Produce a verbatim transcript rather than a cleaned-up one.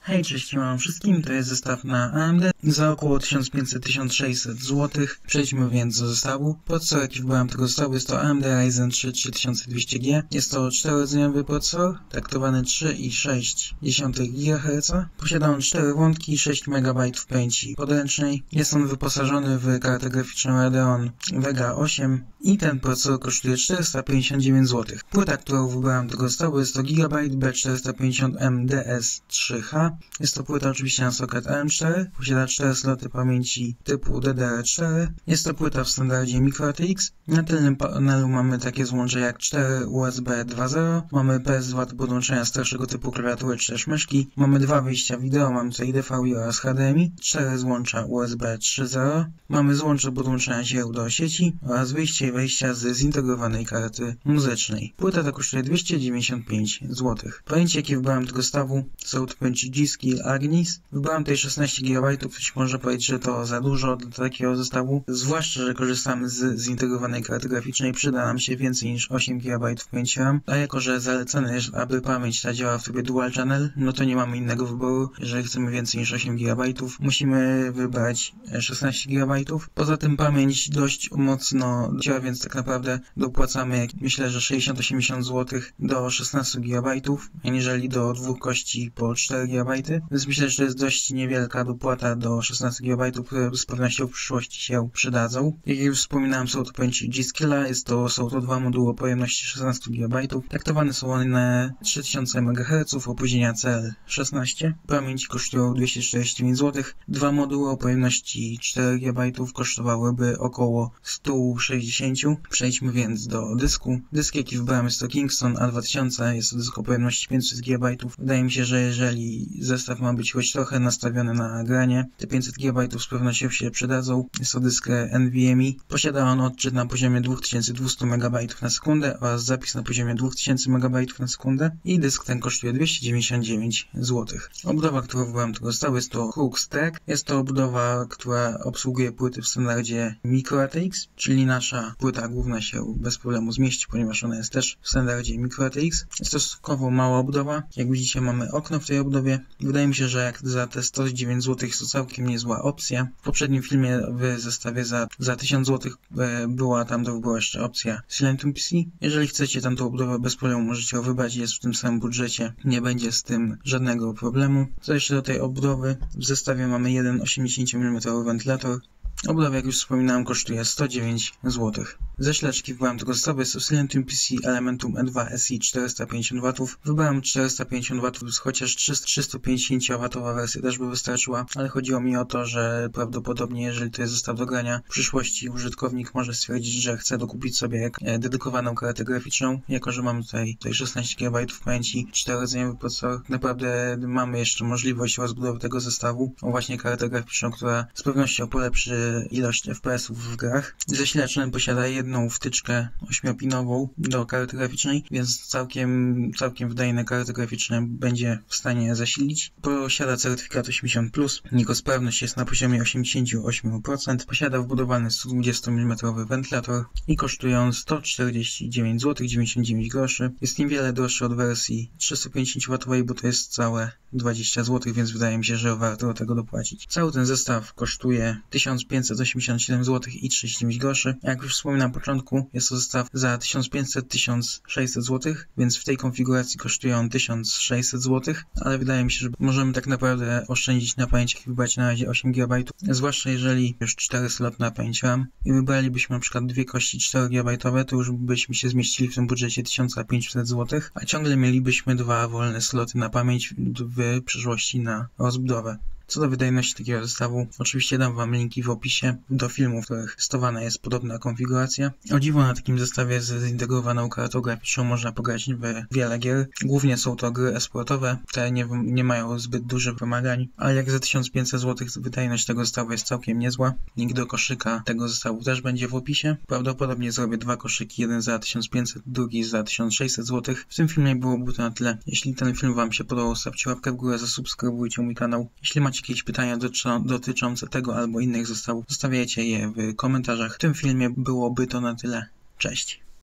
Hej, cześć wam wszystkim, to jest zestaw na A M D za około tysiąc pięćset do tysiąc sześćset złotych. Przejdźmy więc do zestawu. Procesor, jaki wybrałem tego zestawu, jest to A M D Ryzen trzy trzy tysiące dwieście G. Jest to czterorodzeniowy procesor, taktowany trzy przecinek sześć gigaherca. Posiada on cztery wątki, sześć megabajtów pamięci podręcznej. Jest on wyposażony w kartę graficzną Radeon Vega osiem i ten procesor kosztuje czterysta pięćdziesiąt dziewięć złotych. Płyta, którą wybrałem tego zestawu, jest to Gigabyte B czterysta pięćdziesiąt M D S trzy H. Jest to płyta oczywiście na socket A M cztery, posiada cztery sloty pamięci typu D D R cztery. Jest to płyta w standardzie MicroATX. Na tylnym panelu mamy takie złącze jak cztery U S B dwa zero, mamy P S dwa do podłączenia starszego typu klawiatury czy też myszki, mamy dwa wyjścia wideo, mamy tutaj D V I oraz H D M I, cztery złącza U S B trzy zero, mamy złącze do podłączenia źródeł do sieci oraz wyjście i wejścia z zintegrowanej karty muzycznej. Płyta ta kosztuje dwieście dziewięćdziesiąt pięć złotych. Pamięci, jakie wybrałem tego zestawu, są to pamięci G-Skill Agnis. Wybrałem tutaj szesnaście gigabajtów, ktoś może powiedzieć, że to za dużo dla takiego zestawu, zwłaszcza, że korzystamy z zintegrowanej karty graficznej, przyda nam się więcej niż osiem gigabajtów pamięci RAM, a jako, że zalecane jest, aby pamięć ta działała w trybie dual channel, no to nie mamy innego wyboru. Jeżeli chcemy więcej niż osiem gigabajtów, musimy wybrać szesnaście gigabajtów. Poza tym pamięć dość mocno działa, więc tak naprawdę dopłacamy, jak myślę, że sześćdziesiąt do osiemdziesięciu złotych do szesnastu gigabajtów, aniżeli do dwóch kości po cztery gigabajty. Więc myślę, że to jest dość niewielka dopłata do szesnastu gigabajtów, które z pewnością w przyszłości się przydadzą. Jak już wspominałem, są to pamięci G-Skilla, jest to, są to dwa moduły o pojemności szesnaście gigabajtów. Taktowane są one trzy tysiące megaherców, opóźnienia C L szesnaście. Pamięci kosztują dwieście czterdzieści dziewięć złotych. Dwa moduły o pojemności cztery gigabajtów kosztowałyby około sto sześćdziesiąt. Przejdźmy więc do dysku. Dysk, jaki wybrałem, jest to Kingston A dwa tysiące, jest to dysk o pojemności pięćset gigabajtów. Wydaje mi się, że jeżeli zestaw ma być choć trochę nastawiony na granie, te pięćset gigabajtów z pewnością się przydadzą. Jest to dysk NVMe. Posiada on odczyt na poziomie dwa tysiące dwieście megabajtów na sekundę oraz zapis na poziomie dwa tysiące megabajtów na sekundę i dysk ten kosztuje dwieście dziewięćdziesiąt dziewięć złotych. Obudowa, którą wybrałem tego zestawu, jest to Hoox Tech. Jest to obudowa, która obsługuje płyty w standardzie MicroATX, czyli nasza płyta główna się bez problemu zmieści, ponieważ ona jest też w standardzie MicroATX. Jest to stosunkowo mała obudowa. Jak widzicie, mamy okno w tej obudowie. Wydaje mi się, że jak za te sto dziewięć złotych jest to całkiem niezła opcja. W poprzednim filmie w zestawie za, za tysiąc złotych e, była tam do wyboru jeszcze opcja Silentum P C. Jeżeli chcecie tamtą obudowę bez problemu możecie ją wybrać, jest w tym samym budżecie, nie będzie z tym żadnego problemu. Co jeszcze do tej obudowy? W zestawie mamy jeden osiemdziesiąt milimetrów wentylator. Obudowa, jak już wspominałem, kosztuje sto dziewięć złotych. Zasilacz, wybrałem tego zestawu, jest to Silentum P C Elementum E dwa S I czterysta pięćdziesiąt watów. Wybrałem czterysta pięćdziesiąt watów, chociaż trzysta pięćdziesiąt watowa wersja też by wystarczyła, ale chodziło mi o to, że prawdopodobnie, jeżeli to jest zestaw do grania, w przyszłości użytkownik może stwierdzić, że chce dokupić sobie dedykowaną kartę graficzną. Jako że mamy tutaj, tutaj szesnaście gigabajtów pamięci, czterorodzeniowy procesor, naprawdę mamy jeszcze możliwość rozbudowy tego zestawu o właśnie kartę graficzną, która z pewnością polepszy ilość F P S-ów w grach. Zasilacz ten posiada jedną wtyczkę ośmiopinową do karty graficznej, więc całkiem, całkiem wydajne karty graficzne będzie w stanie zasilić. Posiada certyfikat osiemdziesiąt plus, jego sprawność jest na poziomie osiemdziesiąt osiem procent, posiada wbudowany sto dwadzieścia milimetrów wentylator i kosztuje on sto czterdzieści dziewięć złotych dziewięćdziesiąt dziewięć groszy. Jest niewiele droższy od wersji trzysta pięćdziesiąt watowej, bo to jest całe dwadzieścia złotych, więc wydaje mi się, że warto do tego dopłacić. Cały ten zestaw kosztuje tysiąc pięćset osiemdziesiąt siedem złotych i trzydzieści dziewięć groszy. Jak już wspominałem na początku, jest to zestaw za tysiąc pięćset do tysiąca sześćset złotych, więc w tej konfiguracji kosztuje on tysiąc sześćset złotych, ale wydaje mi się, że możemy tak naprawdę oszczędzić na pamięci i wybrać na razie osiem gigabajtów, zwłaszcza jeżeli już cztery sloty na pamięć RAM i wybralibyśmy na przykład dwie kości cztery gigabajtowe, to już byśmy się zmieścili w tym budżecie tysiąc pięćset złotych, a ciągle mielibyśmy dwa wolne sloty na pamięć w przyszłości na rozbudowę. Co do wydajności takiego zestawu, oczywiście dam wam linki w opisie do filmów, w których testowana jest podobna konfiguracja. O dziwo na takim zestawie z zintegrowaną kartą graficzną można pograć w wiele gier. Głównie są to gry e-sportowe, te nie, nie mają zbyt dużych wymagań, ale jak za tysiąc pięćset złotych wydajność tego zestawu jest całkiem niezła. Link do koszyka tego zestawu też będzie w opisie. Prawdopodobnie zrobię dwa koszyki, jeden za tysiąc pięćset, drugi za tysiąc sześćset złotych. W tym filmie byłoby to na tyle. Jeśli ten film wam się podobał, stawcie łapkę w górę, zasubskrybujcie mój kanał. Jeśli macie jakieś pytania dotyczące tego albo innych zestawów, zostawiajcie je w komentarzach. W tym filmie byłoby to na tyle. Cześć!